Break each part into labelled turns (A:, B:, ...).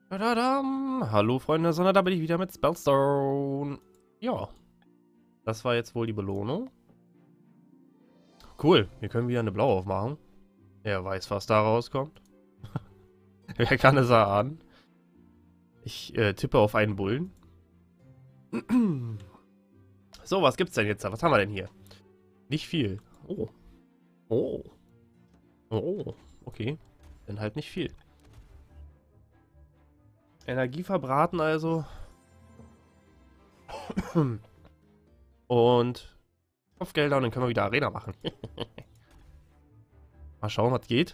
A: Tadadam. Hallo Freunde, sondern da bin ich wieder mit Spellstone. Ja, das war jetzt wohl die Belohnung. Cool, wir können wieder eine blaue aufmachen. Wer weiß, was da rauskommt. Wer kann es erahnen? Ich tippe auf einen Bullen. So, was gibt's denn jetzt da? Was haben wir denn hier? Nicht viel. Oh. Oh. Oh. Okay. Dann halt nicht viel. Energie verbraten also. Und Kopfgelder und dann können wir wieder Arena machen. Mal schauen, was geht.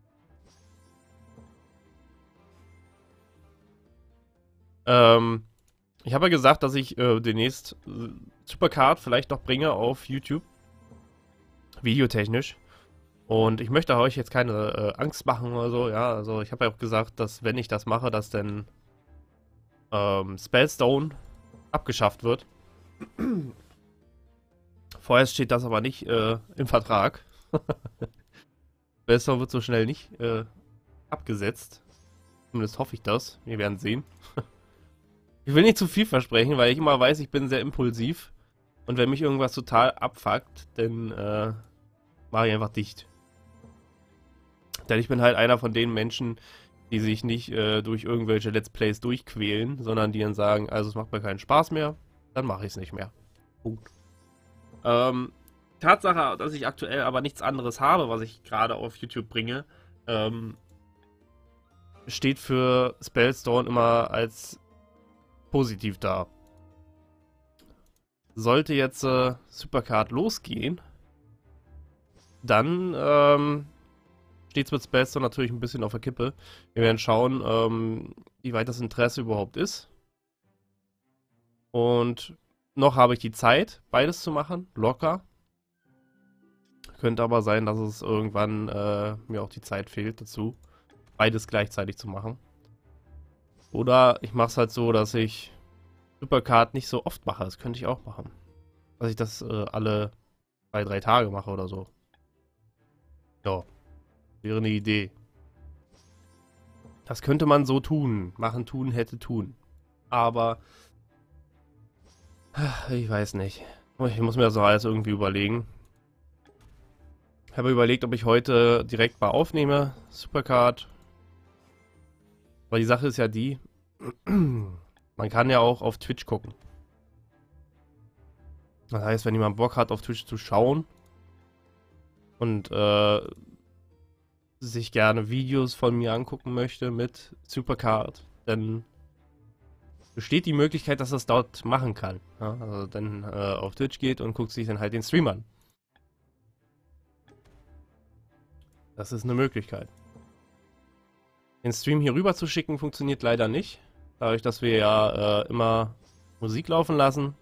A: Ich habe ja gesagt, dass ich demnächst Supercard vielleicht noch bringe auf YouTube. Videotechnisch. Und ich möchte euch jetzt keine Angst machen oder so, ja. Also ich habe ja auch gesagt, dass wenn ich das mache, dass dann Spellstone abgeschafft wird. Vorerst steht das aber nicht im Vertrag. Spellstone wird so schnell nicht abgesetzt. Zumindest hoffe ich das. Wir werden sehen. Ich will nicht zu viel versprechen, weil ich immer weiß, ich bin sehr impulsiv. Und wenn mich irgendwas total abfuckt, dann mache ich einfach dicht. Denn ich bin halt einer von den Menschen, die sich nicht durch irgendwelche Let's Plays durchquälen, sondern die dann sagen, also es macht mir keinen Spaß mehr, dann mache ich es nicht mehr. Punkt. Tatsache, dass ich aktuell aber nichts anderes habe, was ich gerade auf YouTube bringe, steht für Spellstone immer als positiv da. Sollte jetzt Supercard losgehen, dann steht es mit Spellstone natürlich ein bisschen auf der Kippe. Wir werden schauen, wie weit das Interesse überhaupt ist. Und noch habe ich die Zeit, beides zu machen, locker. Könnte aber sein, dass es irgendwann mir auch die Zeit fehlt dazu, beides gleichzeitig zu machen. Oder ich mache es halt so, dass ich Supercard nicht so oft mache. Das könnte ich auch machen. Dass ich das alle 2, 3 Tage mache oder so. Ja, wäre eine Idee. Das könnte man so tun. Machen, tun, hätte, tun. Aber ich weiß nicht. Ich muss mir das noch alles irgendwie überlegen. Ich habe überlegt, ob ich heute direkt mal aufnehme. Supercard. Weil die Sache ist ja die, man kann ja auch auf Twitch gucken. Das heißt, wenn jemand Bock hat, auf Twitch zu schauen und sich gerne Videos von mir angucken möchte mit Supercard, dann besteht die Möglichkeit, dass er es dort machen kann. Ja? Also dann auf Twitch geht und guckt sich dann halt den Stream an. Das ist eine Möglichkeit. Den Stream hier rüber zu schicken funktioniert leider nicht. Dadurch, dass wir ja immer Musik laufen lassen.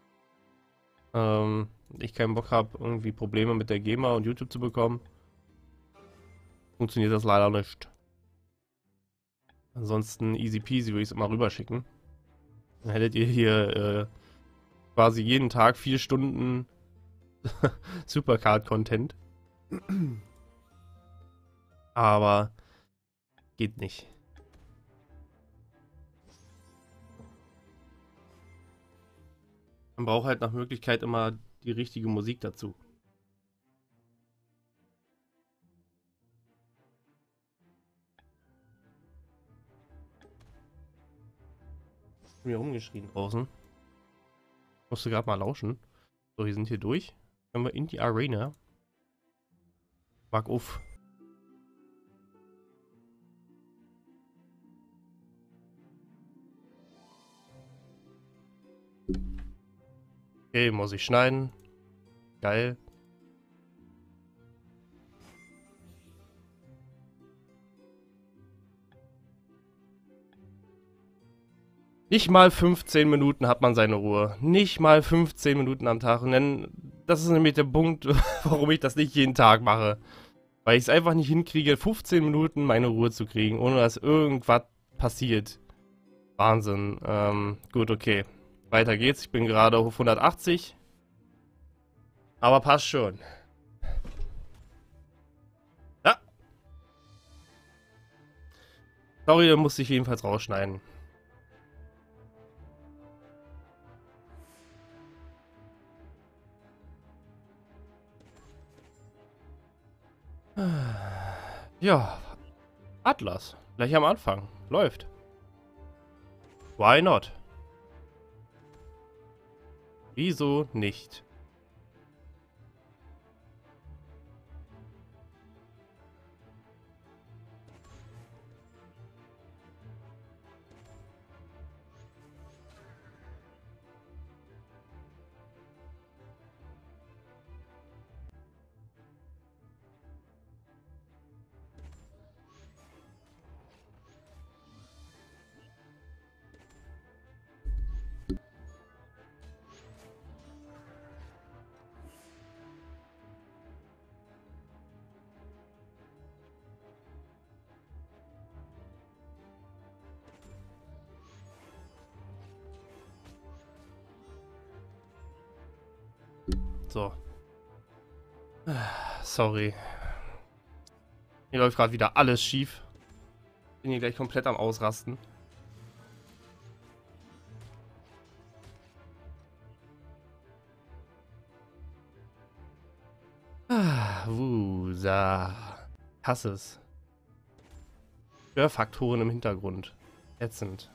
A: Ich keinen Bock habe, irgendwie Probleme mit der GEMA und YouTube zu bekommen. Funktioniert das leider nicht. Ansonsten easy peasy würde ich es immer rüberschicken. Dann hättet ihr hier quasi jeden Tag 4 Stunden Supercard-Content. Aber geht nicht. Man braucht halt nach Möglichkeit immer die richtige Musik dazu. Ich bin hier rumgeschrien draußen. Musste gerade mal lauschen. So, wir sind hier durch. Können wir in die Arena. Mag auf. Okay, muss ich schneiden. Geil. Nicht mal 15 Minuten hat man seine Ruhe. Nicht mal 15 Minuten am Tag. Und dann, das ist nämlich der Punkt, warum ich das nicht jeden Tag mache. Weil ich es einfach nicht hinkriege, 15 Minuten meine Ruhe zu kriegen, ohne dass irgendwas passiert. Wahnsinn. Gut, okay. Weiter geht's. Ich bin gerade auf 180. Aber passt schon. Ja. Sorry, da musste ich jedenfalls rausschneiden. Ja, Atlas. Gleich am Anfang. Läuft. Why not? Wieso nicht? So. Sorry. Hier läuft gerade wieder alles schief. Bin hier gleich komplett am Ausrasten. Wusa. Hasse es. Störfaktoren im Hintergrund. Ätzend.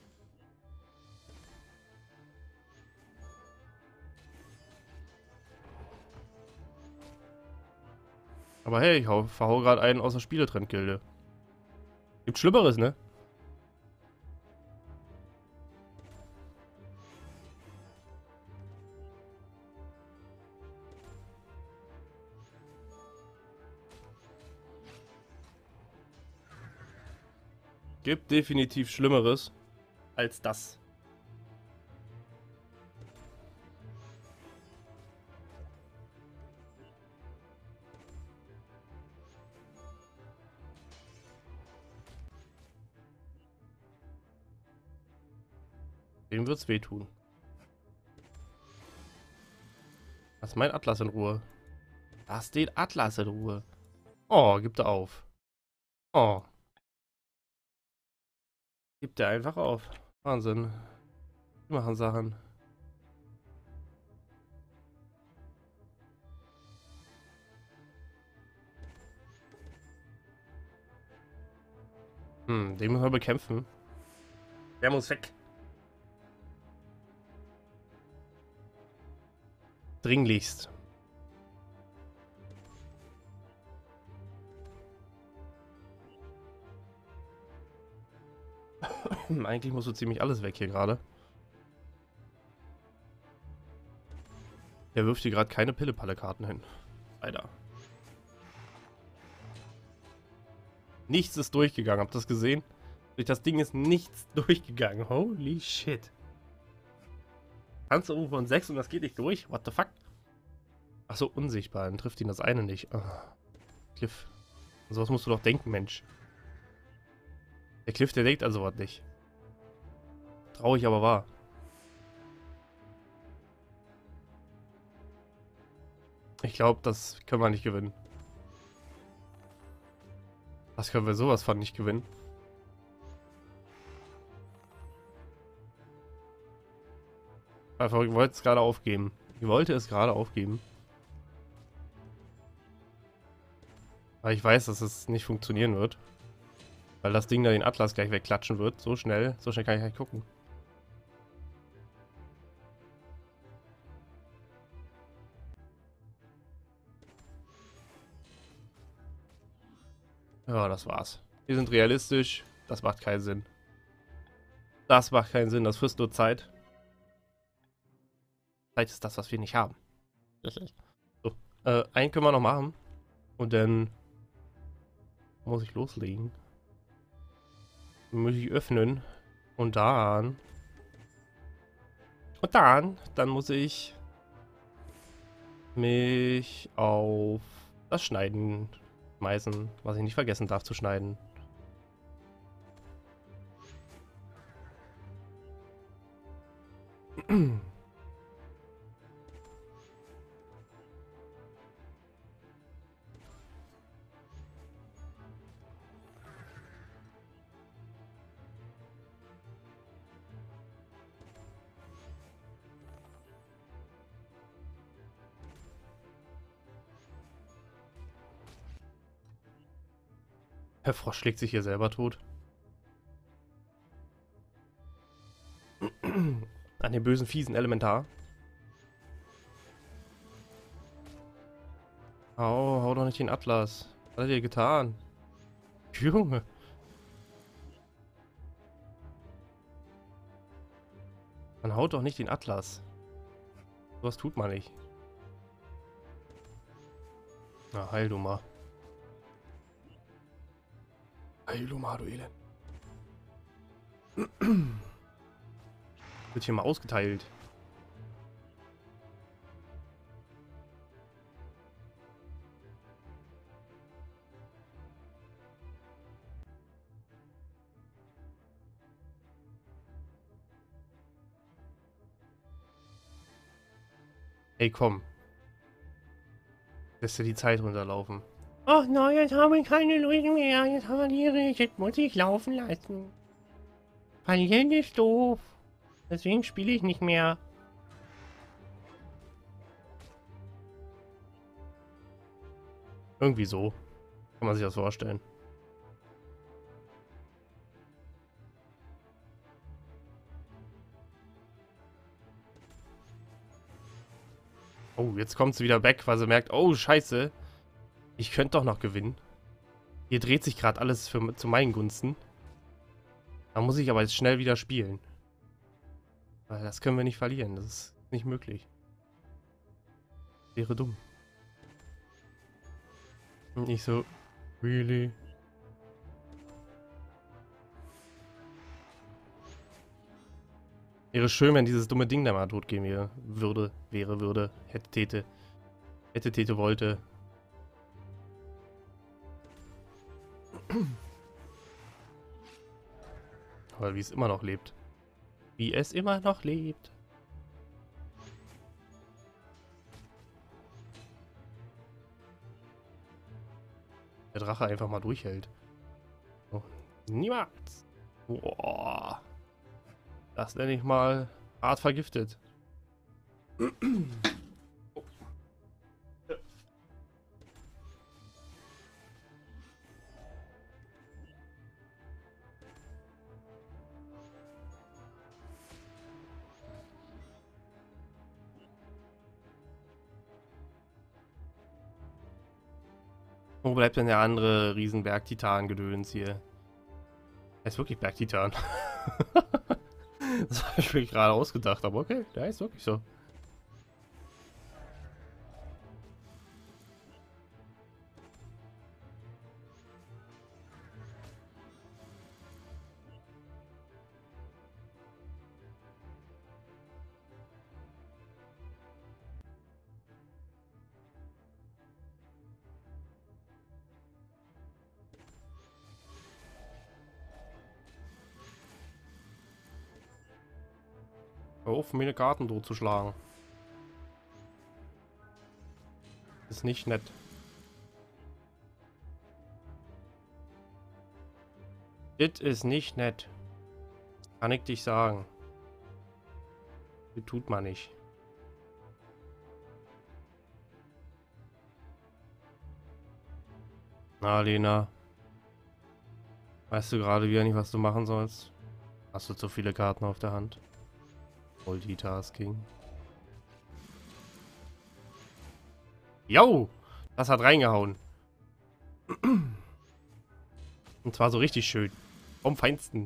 A: Aber hey, ich verhau gerade einen aus der Spieletrend-Gilde. Gibt Schlimmeres, ne? Gibt definitiv Schlimmeres als das. Dem wird's wehtun. Lass mein Atlas in Ruhe. Lass den Atlas in Ruhe. Oh, gibt er auf. Oh. Gibt er einfach auf. Wahnsinn. Die machen Sachen. Den müssen wir bekämpfen. Der muss weg. Dringlichst. Eigentlich muss so ziemlich alles weg hier gerade. Der wirft hier gerade keine Pille-Palle-Karten hin. Leider. Nichts ist durchgegangen. Habt ihr das gesehen? Durch das Ding ist nichts durchgegangen. Holy shit. Tanze irgendwo von 6 und das geht nicht durch? What the fuck? Achso, unsichtbar. Dann trifft ihn das eine nicht. Oh. Cliff. An sowas musst du doch denken, Mensch. Der Cliff, der denkt an sowas nicht. Traurig, aber wahr. Ich glaube, das können wir nicht gewinnen. Das können wir sowas von nicht gewinnen. Einfach, ich wollte es gerade aufgeben. Ich wollte es gerade aufgeben. Weil ich weiß, dass es nicht funktionieren wird. Weil das Ding da den Atlas gleich wegklatschen wird. So schnell kann ich nicht gucken. Ja, das war's. Wir sind realistisch. Das macht keinen Sinn. Das macht keinen Sinn. Das frisst nur Zeit. Zeit ist das, was wir nicht haben. So, einen können wir noch machen. Und dann muss ich loslegen. Muss ich öffnen. Und dann... dann muss ich mich auf das Schneiden schmeißen, was ich nicht vergessen darf zu schneiden. Der Frosch schlägt sich hier selber tot. An den bösen, fiesen Elementar. Hau doch nicht den Atlas. Was hat er dir getan? Junge. Man haut doch nicht den Atlas. Was tut man nicht. Na, heil du mal. Heil du mal, du Elend. Wird hier mal ausgeteilt. Ey, komm. Lässt dir die Zeit runterlaufen. Ach nein, jetzt haben wir keine Lust mehr. Jetzt verliere ich. Jetzt muss ich laufen lassen. Verlieren ist doof. Deswegen spiele ich nicht mehr. Irgendwie so. Kann man sich das vorstellen. Oh, jetzt kommt sie wieder weg, weil sie merkt, oh, scheiße. Ich könnte doch noch gewinnen. Hier dreht sich gerade alles zu meinen Gunsten. Da muss ich aber jetzt schnell wieder spielen. Weil das können wir nicht verlieren. Das ist nicht möglich. Wäre dumm. Und nicht so, really? Wäre schön, wenn dieses dumme Ding da mal tot gehen würde. Hätte Tete. Hätte Tete wollte. Aber wie es immer noch lebt. Wie es immer noch lebt. Der Drache einfach mal durchhält. Oh, niemals. Boah. Das nenne ich mal hart vergiftet. Wo bleibt denn der andere Riesenberg-Titan-Gedöns hier? Er ist wirklich Berg-Titan. Das habe ich mir gerade ausgedacht, aber okay, der ist wirklich so. Hör auf, meine Karten durchzuschlagen. Ist nicht nett. Das ist nicht nett. Kann ich dich sagen. Das tut man nicht. Na, Lena. Weißt du gerade wieder nicht, was du machen sollst? Hast du zu viele Karten auf der Hand? Multitasking. Jo! Das hat reingehauen. Und zwar so richtig schön. Vom Feinsten.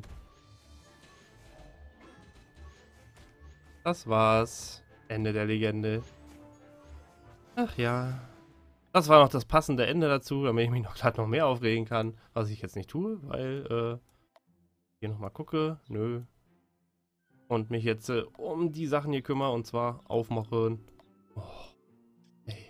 A: Das war's. Ende der Legende. Ach ja. Das war noch das passende Ende dazu, damit ich mich noch gerade noch mehr aufregen kann. Was ich jetzt nicht tue, weil, hier nochmal gucke. Nö. Und mich jetzt um die Sachen hier kümmere, und zwar aufmachen. Oh, ey.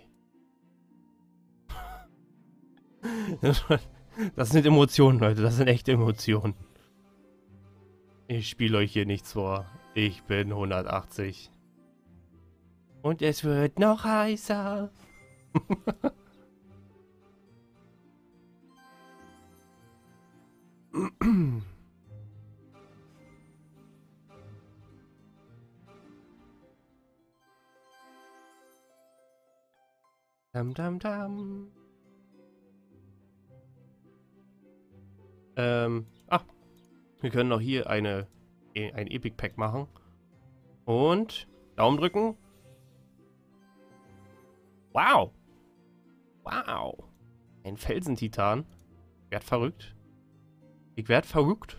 A: Das sind Emotionen, Leute. Das sind echte Emotionen. Ich spiele euch hier nichts vor. Ich bin 180. Und es wird noch heißer. Dam, dam, dam. Ah, wir können noch hier ein Epic Pack machen. Und Daumen drücken. Wow. Wow. Ein Felsentitan. Ich werd verrückt. Ich werd verrückt.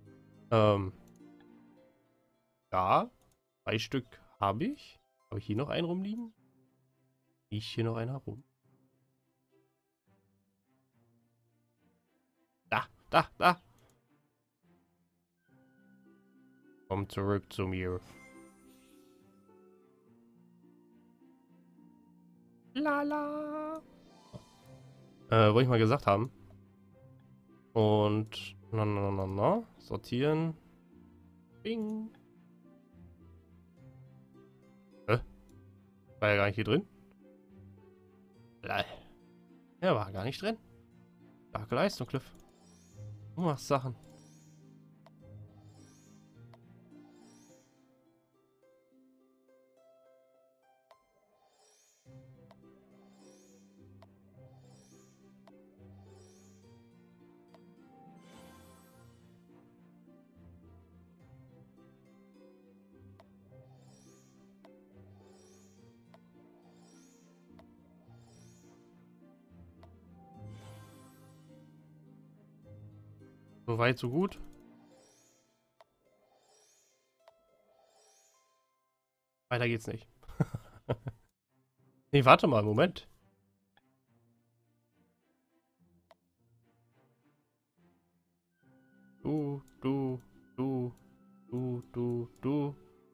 A: Ja. 2 Stück habe ich. Habe ich hier noch einen rumliegen? Liegt hier noch einer rum? Da. Komm zurück zu mir. Lala. Wollte ich mal gesagt haben. Und na. Sortieren. Bing. War ja gar nicht hier drin. Er war gar nicht drin. Starke Leistung, Cliff. Du machst Sachen. So weit, so gut. Weiter geht's nicht. Nee, warte mal, Moment. Du.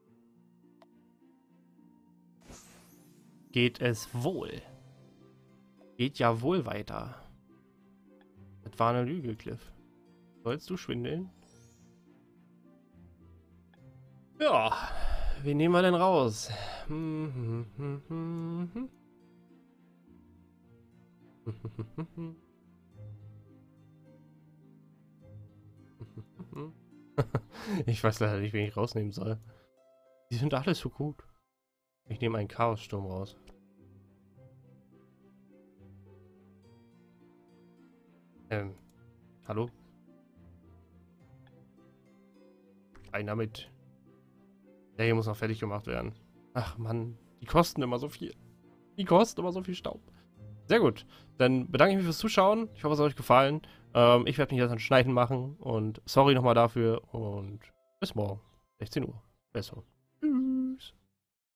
A: Geht es wohl? Geht ja wohl weiter. Das war eine Lüge, Cliff. Sollst du schwindeln? Ja, wen nehmen wir denn raus? Ich weiß leider nicht, wen ich rausnehmen soll. Die sind alle so gut. Ich nehme einen Chaossturm raus. Hallo? Einer mit. Der hier muss noch fertig gemacht werden. Ach Mann, die kosten immer so viel. Die kosten immer so viel Staub. Sehr gut. Dann bedanke ich mich fürs Zuschauen. Ich hoffe, es hat euch gefallen. Ich werde mich jetzt an Schneiden machen. Und sorry nochmal dafür. Und bis morgen. 16 Uhr. Besser. Tschüss.